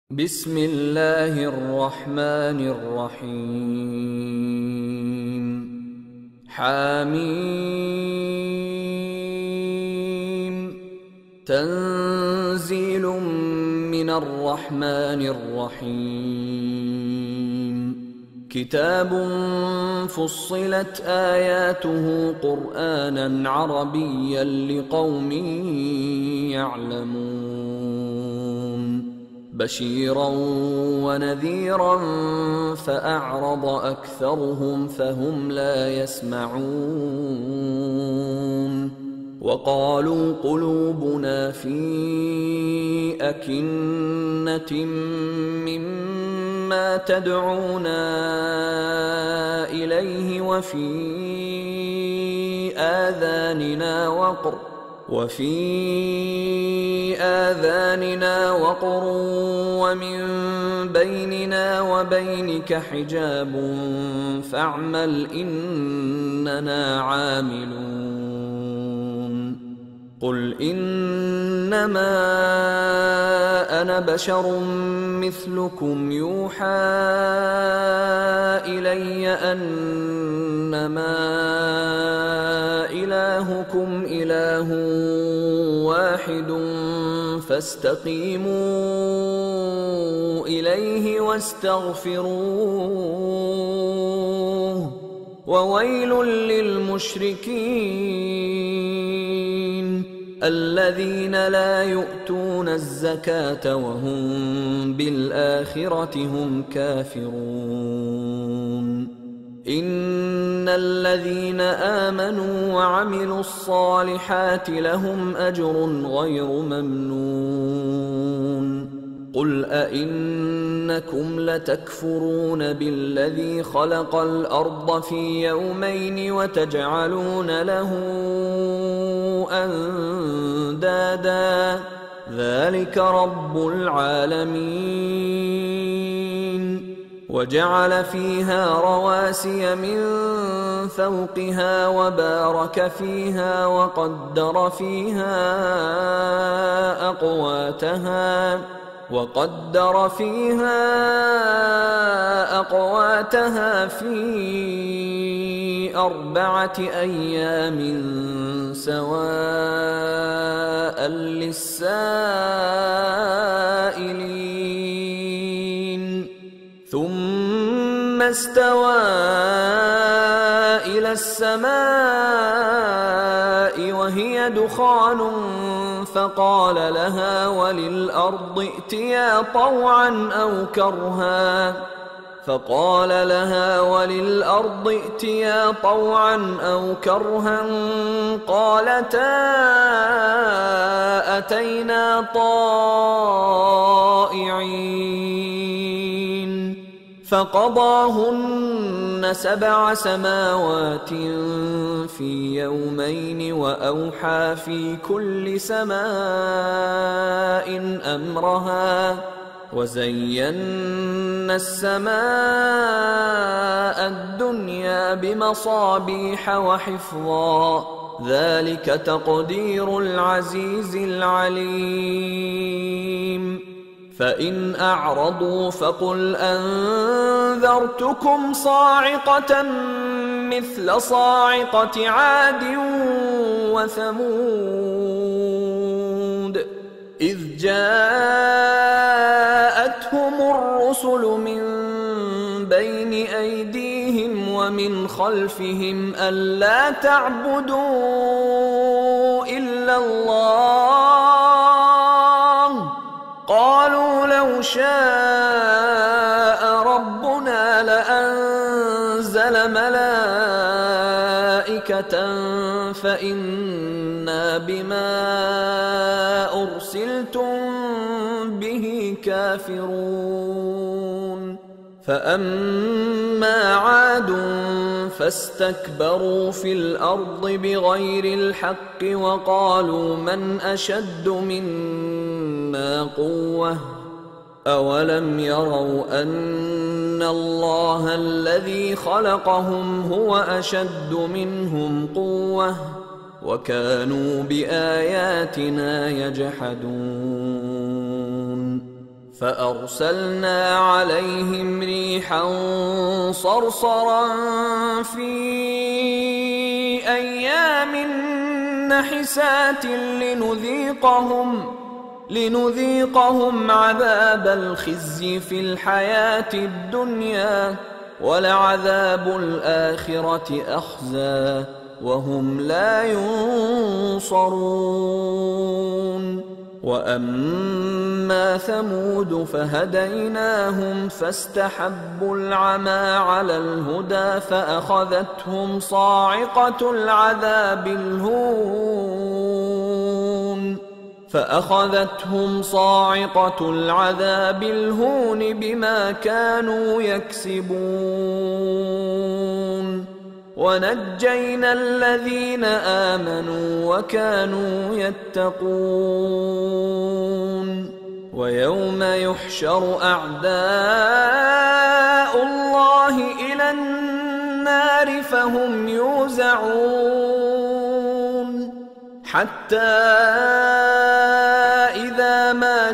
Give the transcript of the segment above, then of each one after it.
بسم الله الرحمن الرحيم. حميم. تنزيل من الرحمن الرحيم. كتاب فصلت آياته قرآنا عربيا لقوم يعلمون. بشيرا ونذيرا فأعرض أكثرهم فهم لا يسمعون. وقالوا قلوبنا في أكنة مما تدعونا إليه وفي آذاننا وقر ومن بيننا وبينك حجاب فاعمل إننا عاملون. قل إنما أنا بشر مثلكم يوحى إلي أنما إلهكم إله واحد فاستقيموا إليه واستغفروه وويل للمشركين الذين لا يؤتون الزكاة وهم بالآخرة هم كافرون. إن الذين آمنوا وعملوا الصالحات لهم أجر غير ممنون. قل أئنكم لتكفرون بالذي خلق الأرض في يومين وتجعلون له أندادا ذلك رب العالمين. وجعل فيها رواسي من فوقها وبارك فيها وقدر فيها أقواتها في 4 أيام سواء للسائلين. ثم استوى إلى السماء وهي دخان فقال لها وللأرض ائتيا طوعا أو كرها قالتا أتينا طائعين. فقضاهن 7 سماوات في يومين وأوحى في كل سماء أمرها وزينا السماء الدنيا بمصابيح وحفظا ذلك تقدير العزيز العليم. فإن أعرضوا فقل أنذرتكم صاعقة مثل صاعقة عاد وثمود إذ جاءتهم الرسل من بين أيديهم ومن خلفهم ألا تعبدوا إلا الله قالوا لو شاء ربنا لأنزل ملائكة فإنا بما أرسلتم به كافرون. فأما عاد فاستكبروا في الأرض بغير الحق وقالوا من أشد منا قوة أولم يروا أن الله الذي خلقهم هو أشد منهم قوة وكانوا بآياتنا يجحدون فأرسلنا عليهم ريحا صرصرا في أيام نحسات لنذيقهم عذاب الخزي في الحياة الدنيا، ولعذاب الآخرة أخزى وهم لا ينصرون. وأما ثمود فهديناهم فاستحبوا العمى على الهدى فأخذتهم صاعقة العذاب الهون بما كانوا يكسبون. ونجينا الذين آمنوا وكانوا يتقون. ويوم يحشر أعداء الله إلى النار فهم يوزعون، حتى إذا ما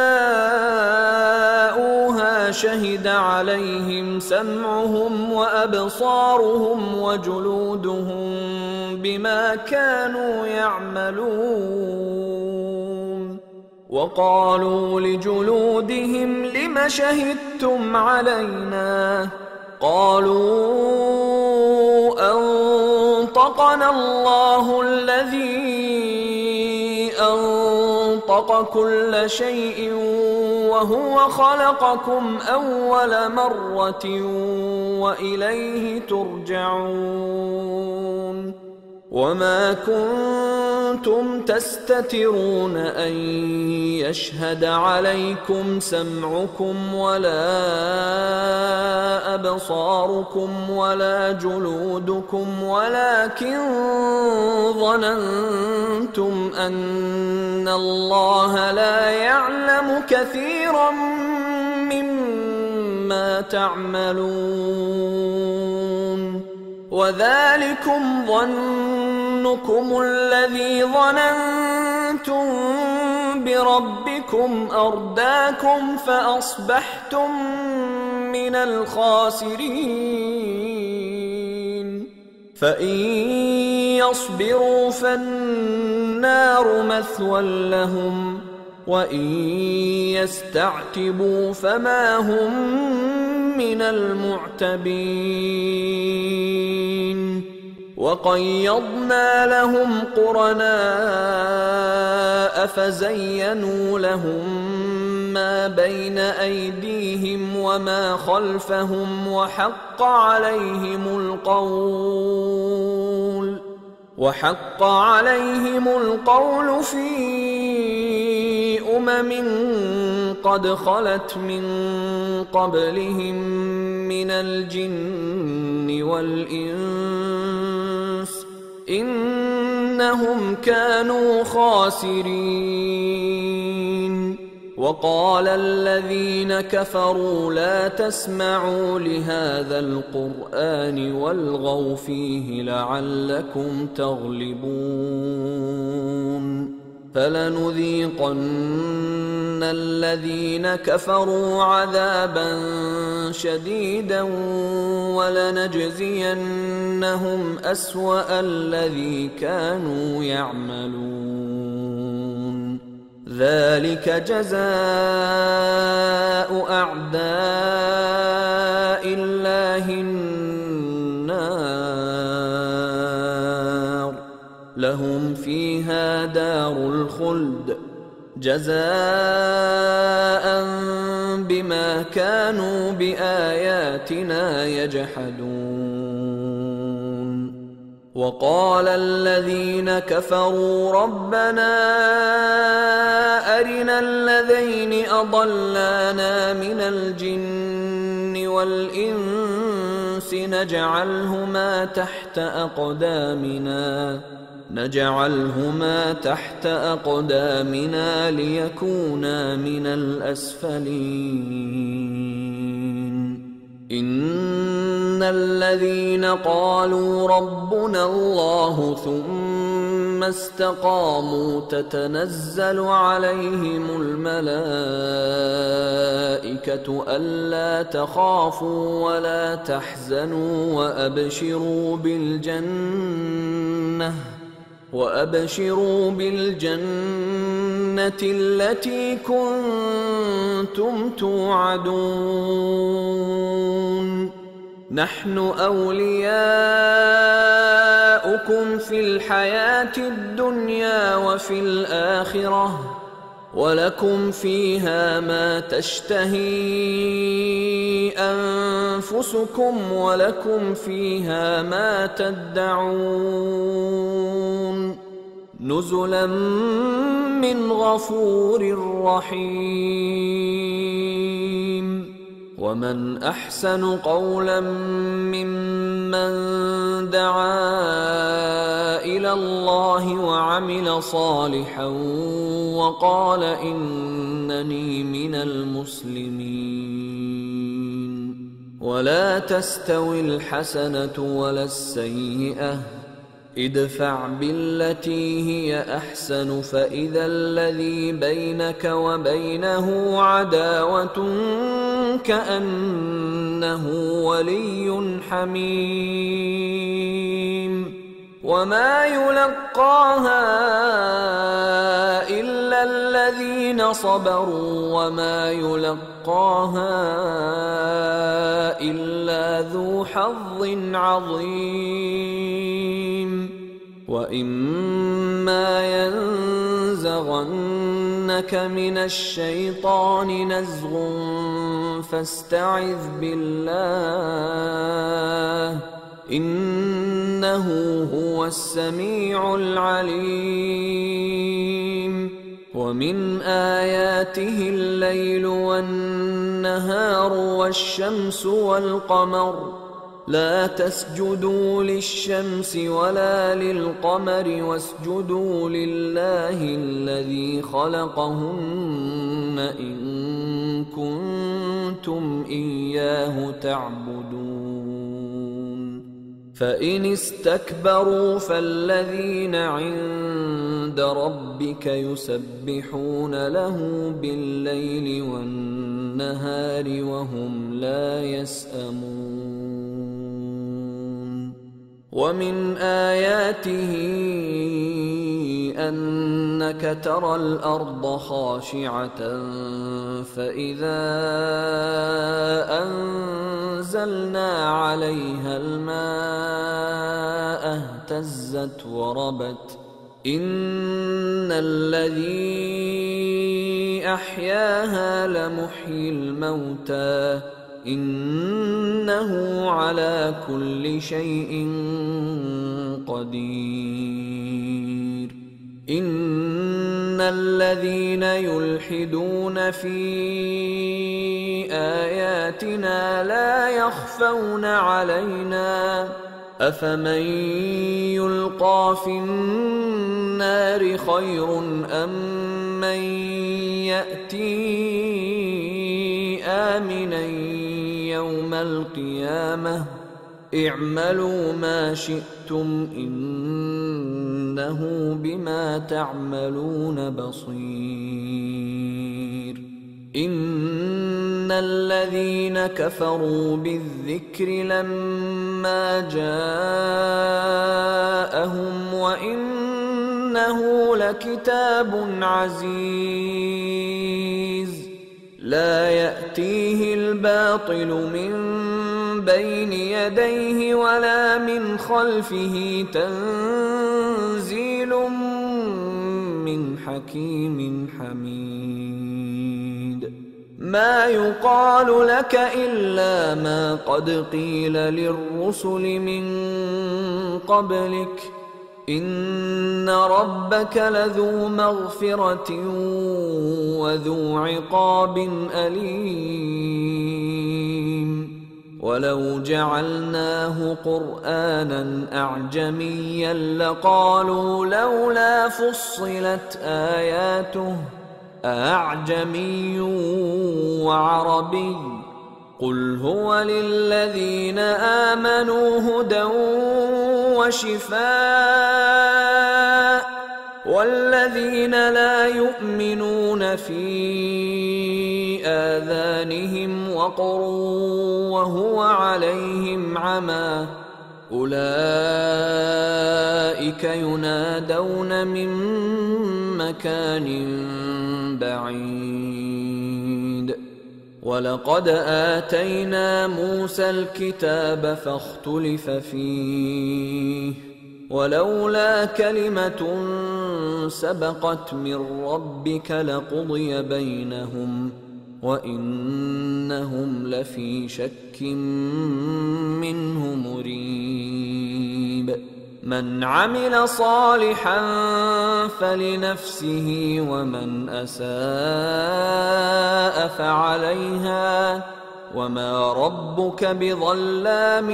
جاءوها شهد عليهم سمعهم وأبصارهم وجلودهم بما كانوا يعملون. وقالوا لجلودهم لم شهدتم علينا؟ قالوا أنطقنا الله الذي أنطق كل شيء وهو خلقكم أول مرة وإليه ترجعون. وما كنتم تستترون أن يشهد عليكم سمعكم ولا أبصاركم ولا جلودكم، ولكن ظننتم أن الله لا يعلم كثيرا مما تعملون. وذلكم ظنكم الذي ظننتم بربكم أرداكم فأصبحتم من الخاسرين. فإن يصبروا فالنار مثوى لهم، وإن يستعتبوا فما هم من المعتبين. وقيضنا لهم قرناء فزينوا لهم ما بين أيديهم وما خلفهم وحق عليهم القول في قد خلت من قبلهم من الجن والإنس إنهم كانوا خاسرين. وقال الذين كفروا لا تسمعوا لهذا القرآن والغوا فيه لعلكم تغلبون. فلنذيقن الذين كفروا عذابا شديدا ولنجزينهم أسوأ الذي كانوا يعملون. ذلك جزاء أعداء الله النار لهم فيها دار الخلد جزاء بما كانوا بآياتنا يجحدون. وقال الذين كفروا ربنا أرنا الذين أضلانا من الجن والإنس نجعلهما تحت أقدامنا ليكونا من الأسفلين. إن الذين قالوا ربنا الله ثم ما استقاموا تتنزل عليهم الملائكة ألا تخافوا ولا تحزنوا وأبشروا بالجنة التي كنتم توعدون نحن أولياؤكم في الحياة الدنيا وفي الآخرة ولكم فيها ما تشتهي أنفسكم ولكم فيها ما تدعون نزلا من غفور رحيم ومن أحسن قولا ممن دعا إلى الله وعمل صالحا وقال إنني من المسلمين ولا تستوي الحسنة ولا السيئة ادفع بالتي هي أحسن فإذا الذي بينك وبينه عداوة كأنه ولي حميم وما يلقاها إلا الذين صبروا وما يلقاها إلا ذو حظ عظيم وإما ينزغنك من الشيطان نزغ فاستعذ بالله إنه هو السميع العليم ومن آياته الليل والنهار والشمس والقمر لا تسجدوا للشمس ولا للقمر واسجدوا لله الذي خلقهن إن كنتم إياه تعبدون فإن استكبروا فالذين عند ربك يسبحون له بالليل والنهار وهم لا يسأمون ومن آياته أنك ترى الأرض خاشعة فإذا أنزلنا عليها الماء اهتزت وربت إن الذي أحياها لمحيي الموتى إنه على كل شيء قدير إن الذين يلحدون في آياتنا لا يخفون علينا أفمن يلقى في النار خير أم من يأتي آمنا يوم القيامة اعملوا ما شئتم إنه بما تعملون بصير إن الذين كفروا بالذكر لما جاءهم وإنه لكتاب عزيز لا يأتيه الباطل من بين يديه ولا من خلفه تنزيل من حكيم حميد ما يقال لك إلا ما قد قيل للرسل من قبلك إن ربك لذو مغفرة وذو عقاب أليم ولو جعلناه قرآنا أعجميا لقالوا لولا فصلت آياته أعجمي وعربي قل هو للذين آمنوا هدى وشفاء والذين لا يؤمنون في آذانهم وقر وهو عليهم عمى أولئك ينادون من مكان بعيد ولقد آتينا موسى الكتاب فاختلف فيه ولولا كلمة سبقت من ربك لقضي بينهم وإنهم لفي شك منه مريب من عمل صالحا فلنفسه ومن أساء فعليها وما ربك بظلام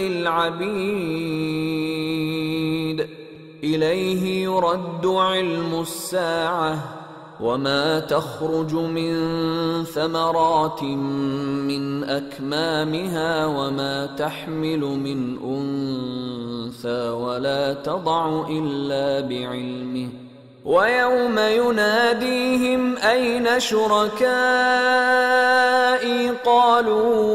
للعبيد إليه يرد علم الساعة وما تخرج من ثمرات من أكمامها وما تحمل من أنثى ولا تضع إلا بعلمه ويوم يناديهم أين شركائي قالوا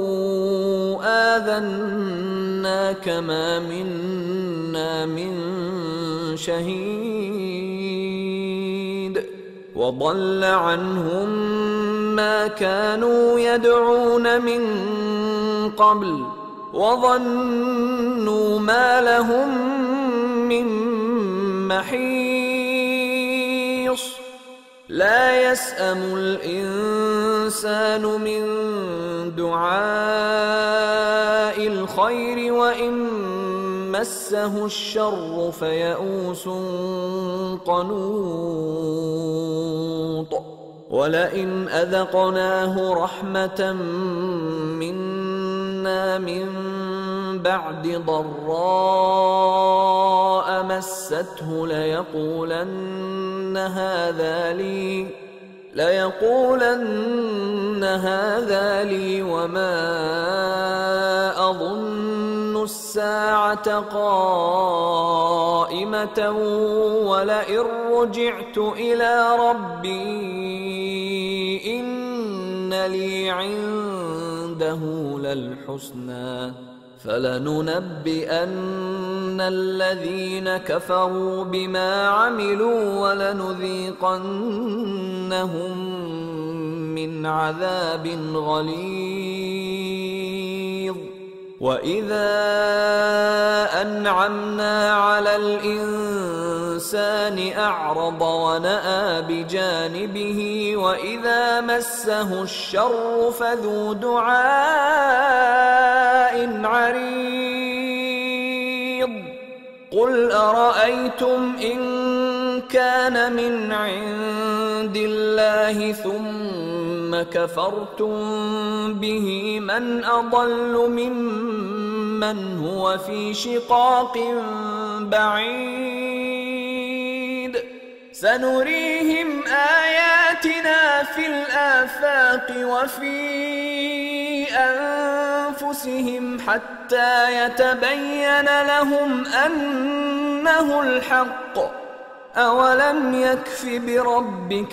آذناك ما منا من شهيد وضل عنهم ما كانوا يدعون من قبل وظنوا ما لهم من محيص لا يسأم الإنسان من دعاء الخير وإن مسه الشر فيئوس قنوط ولئن أذقناه رحمة منا من بعد ضراء مسته ليقولن هذا لي وما أظن الساعة قائمة ولئن رجعت إلى ربي إن لي عنده للحسنى فلننبئن الذين كفروا بما عملوا ولنذيقنهم من عذاب غليظ وإذا أنعمنا على الإنسان أعرض ونأى بجانبه وإذا مسه الشر فذو دعاء عريض قل أرأيتم إن كان من عند الله ثم كفرتم به من أضل ممن هو في شقاق بعيد سنريهم آياتنا في الآفاق وفي أنفسهم حتى يتبين لهم أنه الحق أولم يكف بربك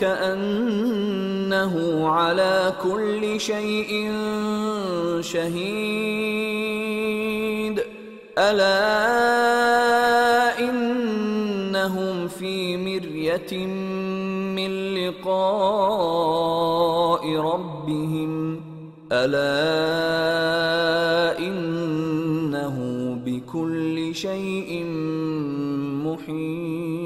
أنه على كل شيء شهيد ألا إنهم في مرية من لقاء ربهم ألا إنه بكل شيء محيط